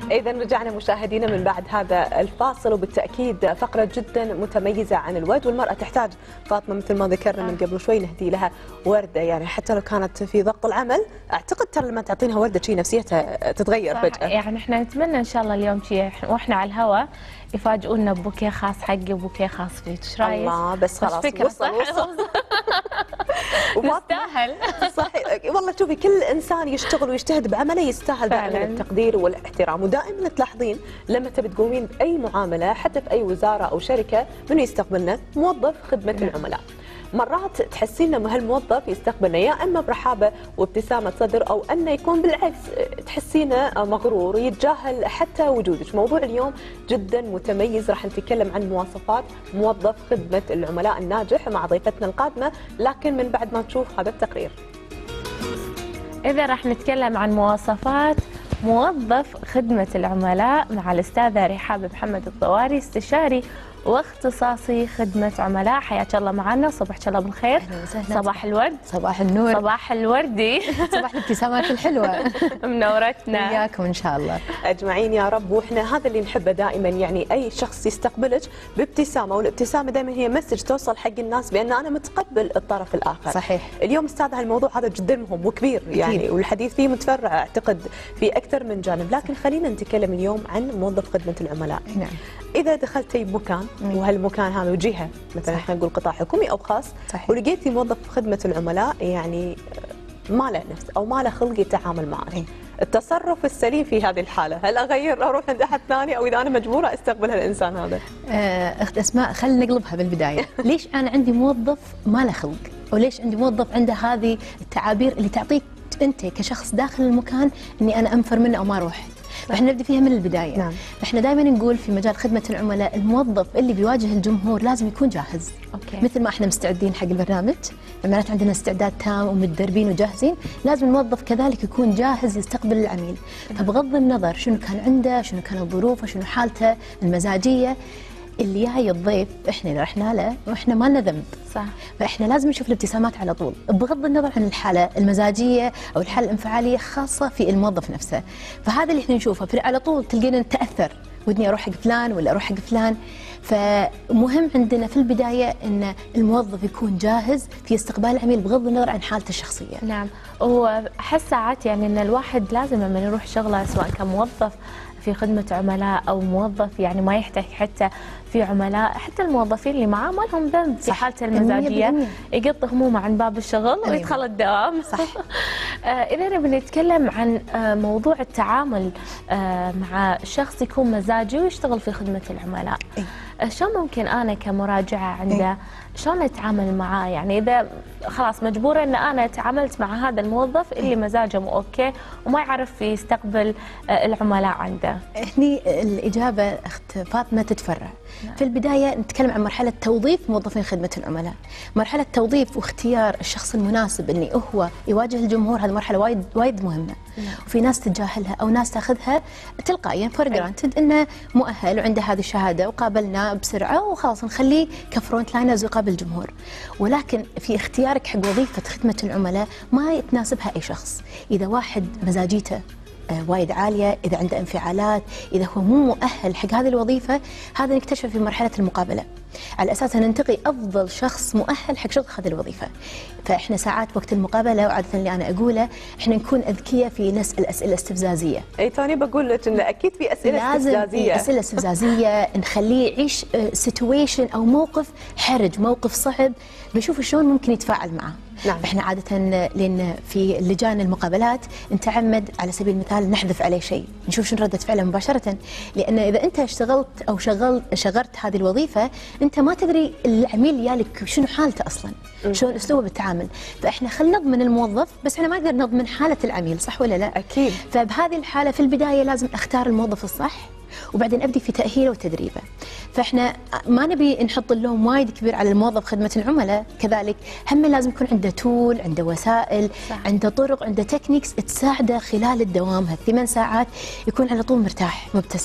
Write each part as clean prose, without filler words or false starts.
إذا رجعنا مشاهدينا من بعد هذا الفاصل، وبالتأكيد فقرة جدا متميزة عن الورد، والمرأة تحتاج فاطمة مثل ما ذكرنا من قبل شوي نهدي لها وردة، يعني حتى لو كانت في ضغط العمل أعتقد ترى لما تعطينها وردة شيء نفسيتها تتغير فجأة. يعني احنا نتمنى إن شاء الله اليوم شيء واحنا على الهواء يفاجئونا ببوكيه خاص حقي وبوكيه خاص فيك، ايش رايك؟ الله بس خلاص وصل نستاهل. صحيح والله. شوفي كل انسان يشتغل ويجتهد بعمله يستاهل دائما التقدير والاحترام، ودائما تلاحظين لما تبي تقومين باي معامله حتى في اي وزاره او شركه منو يستقبلنا؟ موظف خدمه العملاء. مرات تحسين انه هالموظف يستقبلنا يا اما برحابه وابتسامه صدر، او انه يكون بالعكس تحسينه مغرور يتجاهل حتى وجودك. موضوع اليوم جدا متميز، راح نتكلم عن مواصفات موظف خدمه العملاء الناجح مع ضيفتنا القادمه، لكن من بعد ما نشوف هذا التقرير. إذا راح نتكلم عن مواصفات موظف خدمة العملاء مع الأستاذة رحاب محمد الضواري، استشاري واختصاصي خدمة عملاء. حياك الله معنا، صباحك الله بالخير. صباح الورد. صباح النور. صباح الوردي. صباح الابتسامات الحلوة. منورتنا. وياكم إن شاء الله أجمعين يا رب. وإحنا هذا اللي نحبه دائما، يعني أي شخص يستقبلك بابتسامة، والابتسامة دائما هي مسج توصل حق الناس بأن أنا متقبل الطرف الآخر. صحيح. اليوم أستاذ هالموضوع هذا جدا مهم وكبير يعني، والحديث فيه متفرع أعتقد في أكثر من جانب، لكن خلينا نتكلم اليوم عن موظف خدمة العملاء. نعم. إذا دخلتي بمكان وهالمكان هذا وجهه مثلا احنا نقول قطاع حكومي أو خاص، صحيح. ولقيتي موظف خدمة العملاء يعني ما له نفس أو ما له خلق يتعامل معك، التصرف السليم في هذه الحالة هل أغير أروح عند أحد ثاني، أو إذا أنا مجبورة أستقبل هالإنسان هذا؟ أخت أسماء خلينا نقلبها بالبداية. ليش أنا عندي موظف ما له خلق، أو ليش عندي موظف عنده هذه التعابير اللي تعطيك أنت كشخص داخل المكان إني أنا أنفر منه أو ما أروح؟ فاحنا نبدأ فيها من البداية. نعم. احنا دائما نقول في مجال خدمة العملاء الموظف اللي بيواجه الجمهور لازم يكون جاهز. أوكي. مثل ما احنا مستعدين حق البرنامج، معناته عندنا استعداد تام ومتدربين وجاهزين، لازم الموظف كذلك يكون جاهز يستقبل العميل. فبغض النظر شنو كان عنده، شنو كانت ظروفه، شنو حالته المزاجية، اللي جاي الضيف احنا اللي رحنا له واحنا ما لنا ذنب. صح. فاحنا لازم نشوف الابتسامات على طول بغض النظر عن الحاله المزاجيه او الحاله الانفعاليه، خاصه في الموظف نفسه. فهذا اللي احنا نشوفه على طول تلقينا نتاثر، ودني اروح حق فلان ولا اروح حق فلان. فمهم عندنا في البدايه ان الموظف يكون جاهز في استقبال العميل بغض النظر عن حالته الشخصيه. نعم. واحس ساعات يعني ان الواحد لازم لما يروح شغله سواء كان موظف في خدمة عملاء أو موظف يعني ما يحتاج حتى في عملاء، حتى الموظفين اللي معاه ما لهم ذنب في حالته المزاجية، يقط همومه عن باب الشغل ويدخل الدوام. صح. إذا نبي نتكلم عن موضوع التعامل مع شخص يكون مزاجي ويشتغل في خدمة العملاء، شلون ممكن أنا كمراجعة عنده شلون أتعامل معاه؟ يعني إذا خلاص مجبورة أن أنا تعاملت مع هذا الموظف اللي مزاجه مو أوكي وما يعرف يستقبل العملاء عنده. هني الإجابة أخت فاطمة تتفرع. في البداية نتكلم عن مرحلة توظيف موظفين خدمة العملاء. مرحلة توظيف واختيار الشخص المناسب اللي هو يواجه الجمهور، هذه مرحلة وايد مهمة. وفي ناس تتجاهلها أو ناس تاخذها تلقائيا فور جرانتد إنه مؤهل وعنده هذه الشهادة وقابلناه بسرعة وخلاص نخليه كفرونت لاينرز ويقابل الجمهور. ولكن في اختيارك حق وظيفة خدمة العملاء ما يتناسبها أي شخص. إذا واحد مزاجيته وايد عالية، إذا عنده انفعالات، إذا هو مو مؤهل حق هذه الوظيفة، هذا نكتشف في مرحلة المقابلة. على أساس ننتقي أفضل شخص مؤهل حق شغل هذه الوظيفة. فإحنا ساعات وقت المقابلة وعادة اللي أنا أقوله إحنا نكون أذكياء في نسأل أسئلة استفزازية. أي توني بقول لك إنه أكيد في أسئلة استفزازية. أسئلة استفزازية نخليه يعيش سيتويشن أو موقف حرج، موقف صعب، بشوف شلون ممكن يتفاعل معه. نعم. احنا عاده لان في لجان المقابلات نتعمد على سبيل المثال نحذف عليه شيء، نشوف شنو رده فعله مباشره، لان اذا انت اشتغلت او شغلت هذه الوظيفه انت ما تدري العميل يالك شنو حالته اصلا، شلون اسلوبه بالتعامل. فاحنا خلينا نضمن الموظف بس احنا ما نقدر نضمن حاله العميل، صح ولا لا؟ اكيد. فبهذه الحاله في البدايه لازم اختار الموظف الصح وبعدين ابدي في تاهيله وتدريبه. فاحنا ما نبي نحط اللوم وايد كبير على الموظف خدمه العملاء، كذلك هم لازم يكون عنده تول، عنده وسائل، صح. عنده طرق، عنده تكنيكس تساعده خلال الدوام هال8 ساعات يكون على طول مرتاح مبتسم.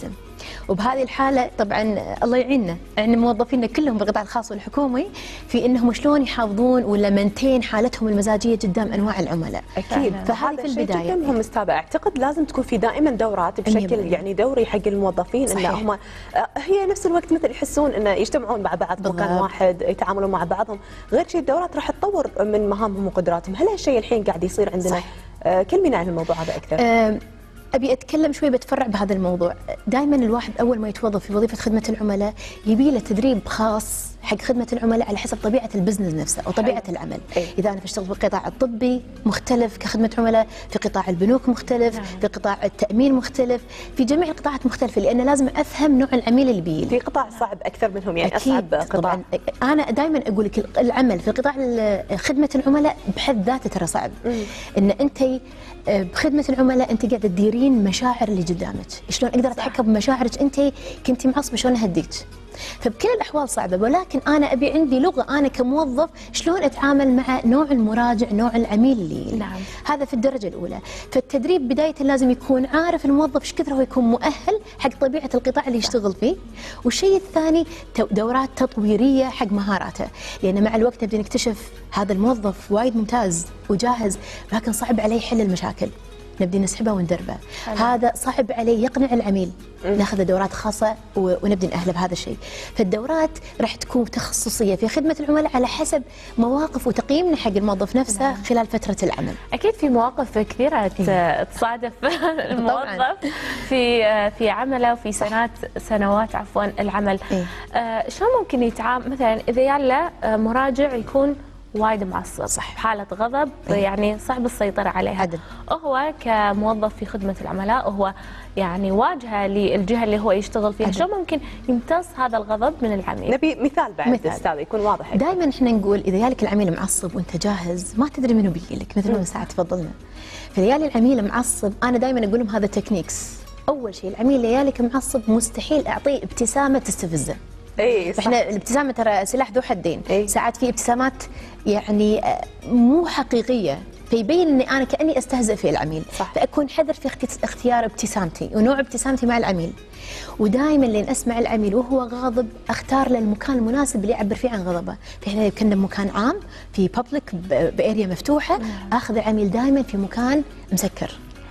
وبهذه الحاله طبعا الله يعيننا يعني موظفينا كلهم بالقطاع الخاص والحكومي في انهم شلون يحافظون ولا منتين حالتهم المزاجيه قدام انواع العملاء. اكيد. فهذه في البدايه جدا مهم استاذه، اعتقد لازم تكون في دائما دورات بشكل يعني دوري حق الموظفين، ان هم هي نفس الوقت مثل يحسون انه يجتمعون مع بعض بمكان واحد، يتعاملون مع بعضهم، غير شيء الدورات راح تطور من مهامهم وقدراتهم. هل هالشيء الحين قاعد يصير عندنا؟ كلمينا عن الموضوع هذا اكثر. أبي أتكلم شوي بتفرع بهذا الموضوع. دائما الواحد أول ما يتوظف في وظيفة خدمة العملاء يبي له تدريب خاص حق خدمة العملاء على حسب طبيعة البزنس نفسه أو طبيعة العمل. إذا أنا بشتغل في القطاع الطبي مختلف كخدمة عملاء، في قطاع البنوك مختلف، في قطاع التأمين مختلف، في جميع القطاعات مختلفة، لأن لازم أفهم نوع العميل اللي بيجي. في قطاع صعب أكثر منهم يعني أكيد. أصعب قطاع. أنا دائما أقول لك العمل في قطاع خدمة العملاء بحد ذاته ترى صعب. إن أنت بخدمة العملاء أنت قاعدة تديرين مشاعر اللي قدامك، شلون أقدر أتحكم بمشاعرك أنت كنتي معصبة شلون أهديك. فبكل الأحوال صعبة، ولكن أنا أبي عندي لغة أنا كموظف شلون أتعامل مع نوع المراجع، نوع العميل اللي نعم. هذا في الدرجة الأولى. فالتدريب بداية لازم يكون عارف الموظف ايش كثر هو يكون مؤهل حق طبيعة القطاع اللي يشتغل فيه. والشيء الثاني دورات تطويرية حق مهاراته، لأن مع الوقت نبدأ نكتشف هذا الموظف وايد ممتاز وجاهز لكن صعب عليه يحل المشاكل، نبدي نسحبه وندربه. هذا صعب عليه يقنع العميل، ناخذ دورات خاصه ونبدي نأهله بهذا الشيء. فالدورات راح تكون تخصصيه في خدمه العملاء على حسب مواقف وتقييمنا حق الموظف نفسه خلال فتره العمل. اكيد في مواقف كثيره تصادف الموظف في عمله وفي سنوات عفوا العمل. شلون ممكن يتعامل مثلا اذا يلا مراجع يكون وايد معصب، صح، حالة غضب يعني صعب السيطرة عليها. عدل. هو كموظف في خدمة العملاء وهو يعني واجهة للجهة اللي هو يشتغل فيها، شو ممكن يمتص هذا الغضب من العميل؟ نبي مثال بعد استاذ يكون واضح. دائما احنا نقول اذا جالك العميل معصب وانت جاهز ما تدري منو بيجي لك، مثل ما ساعات تفضلنا. فليالي العميل معصب انا دائما اقول لهم هذا تكنيكس. اول شيء العميل ليالك معصب مستحيل اعطيه ابتسامة تستفزه. احنا الابتسامه ترى سلاح ذو حدين. ساعات في ابتسامات يعني مو حقيقيه فيبين اني انا كاني استهزئ في العميل. فاكون حذر في اختيار ابتسامتي ونوع ابتسامتي مع العميل. ودائما لين اسمع العميل وهو غاضب اختار له المكان المناسب اللي يعبر فيه عن غضبه. فاحنا كنا بمكان عام في بابليك باريا مفتوحه، اخذ العميل دائما في مكان مسكر.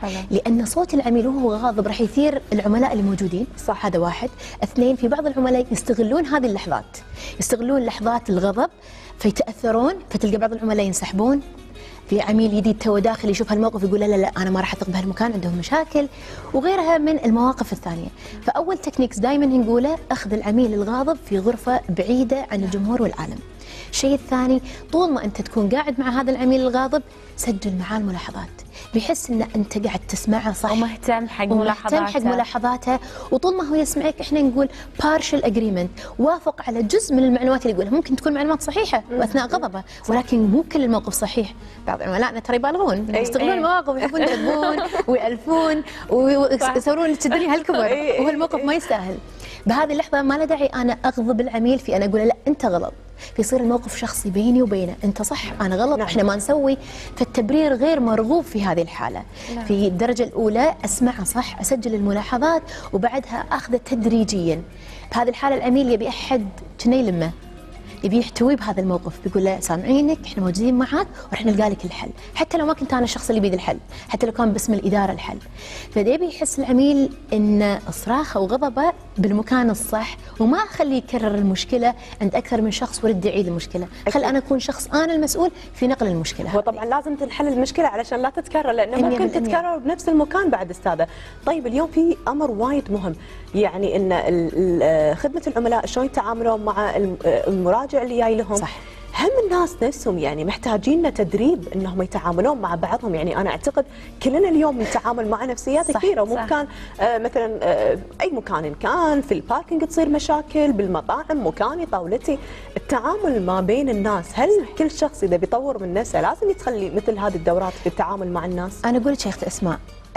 لأن صوت العميل وهو غاضب راح يثير العملاء اللي موجودين. صح. هذا واحد. اثنين، في بعض العملاء يستغلون هذه اللحظات، يستغلون لحظات الغضب فيتأثرون، فتلقى بعض العملاء ينسحبون. في عميل جديد تو داخل يشوف هالموقف يقول لا انا ما راح اثق بهالمكان، عندهم مشاكل وغيرها من المواقف الثانيه. فاول تكنيكس دائما نقوله اخذ العميل الغاضب في غرفه بعيده عن الجمهور والعالم. الشيء الثاني، طول ما انت تكون قاعد مع هذا العميل الغاضب سجل معاه الملاحظات، بيحس ان انت قاعد تسمعه صح ومهتم حق ملاحظاته. وطول ما هو يسمعك احنا نقول partial agreement، وافق على جزء من المعلومات اللي يقولها. ممكن تكون معلومات صحيحه واثناء غضبه ولكن مو كل الموقف صحيح. بعض عملائنا ترى يبالغون، يستغلون المواقف ويحبون يكذبون ويألفون ويصورون الدنيا هالكبر وهو الموقف ما يستاهل. بهذه اللحظه ما له داعي انا اغضب العميل في انا اقول لا انت غلط، فيصير الموقف شخصي بيني وبينه، انت صح انا غلط. نعم. احنا ما نسوي. فالتبرير غير مرغوب في هذه الحاله. نعم. في الدرجه الاولى اسمعه صح، اسجل الملاحظات وبعدها اخذه تدريجيا. بهذه الحاله العميل يبي احد كنا يلمه، يبي يحتوي بهذا الموقف، بيقول له سامعينك احنا موجودين معاك وراح نلقى لك الحل، حتى لو ما كنت انا الشخص اللي بيد الحل، حتى لو كان باسم الاداره الحل. فيبي يحس العميل ان صراخه وغضبه بالمكان الصح، وما اخليه يكرر المشكله عند اكثر من شخص ورد يعيد المشكله، خل انا اكون شخص انا المسؤول في نقل المشكله. هو طبعا لازم تنحل المشكله علشان لا تتكرر، لانه ممكن تتكرر بنفس المكان بعد استاذه. طيب اليوم في امر وايد مهم، يعني ان خدمه العملاء شلون يتعاملون مع المراجع اللي جاي لهم. صح. هم الناس نفسهم يعني محتاجين تدريب انهم يتعاملون مع بعضهم. يعني انا اعتقد كلنا اليوم نتعامل مع نفسيات كثيره، وممكن مثلا اي مكان كان، في الباركينج تصير مشاكل، بالمطاعم مكاني طاولتي. التعامل ما بين الناس، هل كل شخص اذا بيطور من نفسه لازم يتخلي مثل هذه الدورات في التعامل مع الناس؟ انا اقول لك يا اخت اسماء،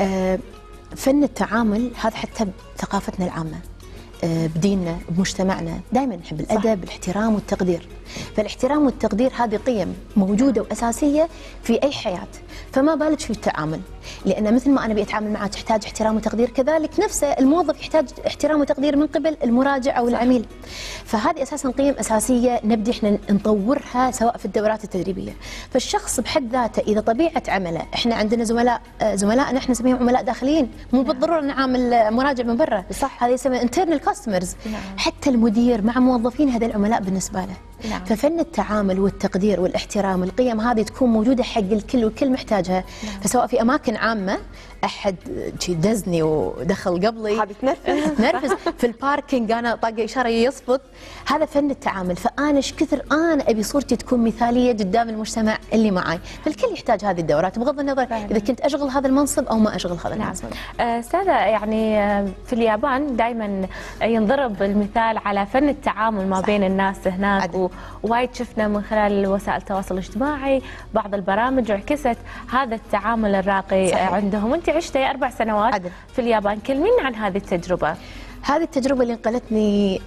فن التعامل هذا حتى بثقافتنا العامه، بديننا، بمجتمعنا دائما نحب الادب، الاحترام والتقدير. فالاحترام والتقدير هذه قيم موجوده واساسيه في اي حياه، فما بالك في التعامل. لان مثل ما انا بيتعامل معاه تحتاج احترام وتقدير، كذلك نفسه الموظف يحتاج احترام وتقدير من قبل المراجع او العميل. فهذه اساسا قيم اساسيه نبدي احنا نطورها سواء في الدورات التدريبيه. فالشخص بحد ذاته اذا طبيعه عمله، احنا عندنا زملائنا احنا نسميهم عملاء داخليين، مو بالضروره نعامل مراجع من برا، صح. هذا يسمى انترنال كاستمرز. حتى المدير مع موظفين هذول العملاء بالنسبه له. ففن التعامل والتقدير والاحترام، القيم هذه تكون موجوده حق الكل والكل محتاجها. فسواء في اماكن عامه احد دزني ودخل قبلي حاب نرفز في الباركينج، انا طاقه اشاره يصفط، هذا فن التعامل. فانا ايش كثر انا ابي صورتي تكون مثاليه قدام المجتمع اللي معي، فالكل يحتاج هذه الدورات بغض النظر اذا كنت اشغل هذا المنصب او ما اشغل هذا المنصب. استاذه، يعني في اليابان دائما ينضرب المثال على فن التعامل ما بين الناس هناك، ووايد شفنا من خلال وسائل التواصل الاجتماعي بعض البرامج عكست هذا التعامل الراقي. صحيح. عندهم. انت عشتي 4 سنوات في اليابان، كلمينا عن هذه التجربه. هذه التجربة اللي انقلتني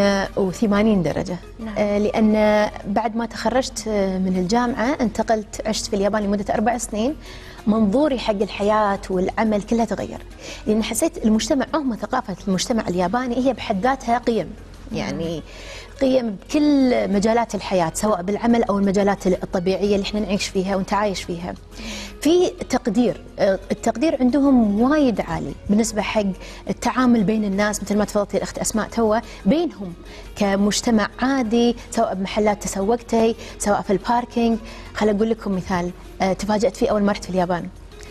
180 درجة. لأن بعد ما تخرجت من الجامعة انتقلت عشت في اليابان لمدة 4 سنين. منظوري حق الحياة والعمل كلها تغير، لأن حسيت المجتمع ثقافة المجتمع الياباني هي بحد ذاتها قيم، يعني قيم بكل مجالات الحياة سواء بالعمل أو المجالات الطبيعية اللي احنا نعيش فيها ونتعايش فيها. في تقدير، التقدير عندهم وايد عالي بالنسبة حق التعامل بين الناس، مثل ما تفضلتي الأخت أسماء توا، بينهم كمجتمع عادي، سواء بمحلات تسوقتي سواء في الباركينج. خل أقول لكم مثال تفاجأت فيه أول ما رحت في اليابان.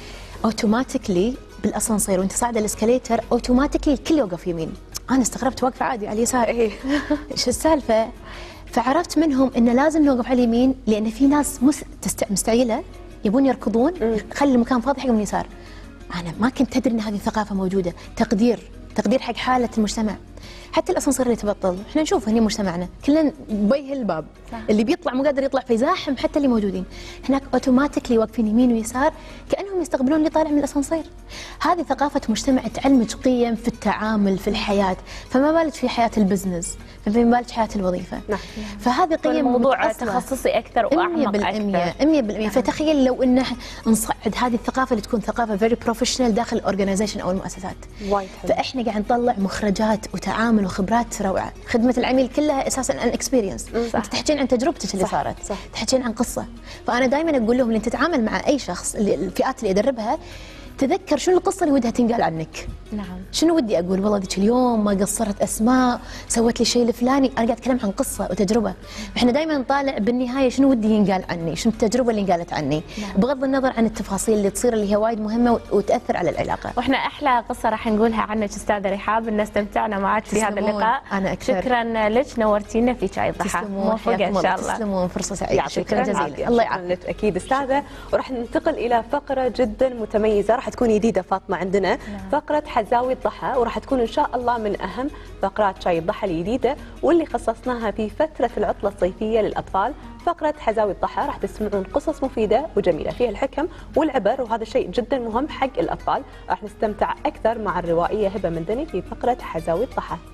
أوتوماتيكلي بالأسانسير وانت صاعدة الاسكاليتر أوتوماتيكلي الكل يوقف يمين، أنا استغربت واقفة عادي على اليسار. إيش السالفة؟ فعرفت منهم إنه لازم نوقف على اليمين، لأن في ناس مستعجلة يبون يركضون، خلي المكان فاضي حقهم اليسار. أنا ما كنت أدري إن هذه الثقافة موجودة. تقدير حق حالة المجتمع. حتى الاسانسير اللي تبطل احنا نشوف هنا مجتمعنا كلنا بيه الباب، صح. اللي بيطلع مو قادر يطلع فيزاحم حتى اللي موجودين. هناك اوتوماتيكلي واقفين يمين ويسار كانهم يستقبلون اللي طالع من الاسانسير. هذه ثقافه مجتمع تعلمك قيم في التعامل في الحياه، فما بالك في حياه البزنس، فما بالك حياه الوظيفه. فهذه قيم الموضوع تخصصي اكثر واعمق 100%. فتخيل لو ان نصعد هذه الثقافه اللي تكون ثقافه فيري بروفيشنال داخل الاورجنايزيشن او المؤسسات. فاحنا قاعد نطلع مخرجات وتعامل وخبرات روعه. خدمه العميل كلها اساسا ان اكسبيرينس، انت تحكين عن تجربتك اللي صارت، تحكين عن قصه. فانا دائما اقول لهم اللي تتعامل مع اي شخص، الفئات اللي ادربها، تذكر شنو القصه اللي ودها تنقال عنك. شنو ودي اقول؟ والله ذيك اليوم ما قصرت اسماء، سوت لي شيء الفلاني. انا قاعد اتكلم عن قصه وتجربه. احنا دائما نطالع بالنهايه شنو ودي ينقال عني، شنو التجربه اللي انقالت عني، بغض النظر عن التفاصيل اللي تصير اللي هي وايد مهمه وتاثر على العلاقه. واحنا احلى قصه راح نقولها عنك استاذه رحاب، ان استمتعنا معك في هذا اللقاء. انا اكثر. شكرا لك، نورتينا في شاي الضحى. موفقه ان شاء الله. تسلمون، فرصه سعيده. شكرا جزيلا. الله يعافيك. اكيد استاذه. وراح ننتقل الى فقره جدا متميزه راح تكون جديده فاطمه عندنا. فقره حزاوي الضحى، وراح تكون ان شاء الله من اهم فقرات شاي الضحى الجديده واللي خصصناها في فتره العطله الصيفيه للاطفال. فقره حزاوي الضحى راح تسمعون قصص مفيده وجميله فيها الحكم والعبر، وهذا شيء جدا مهم حق الاطفال. راح نستمتع اكثر مع الروائيه هبه مندني في فقره حزاوي الضحى.